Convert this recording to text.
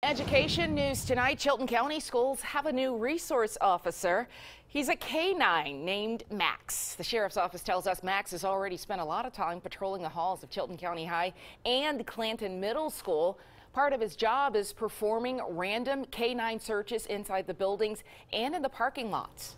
Education news tonight. Chilton County schools have a new resource officer. He's a K-9 named Max. The sheriff's office tells us Max has already spent a lot of time patrolling the halls of Chilton County High and Clanton Middle School. Part of his job is performing random K-9 searches inside the buildings and in the parking lots.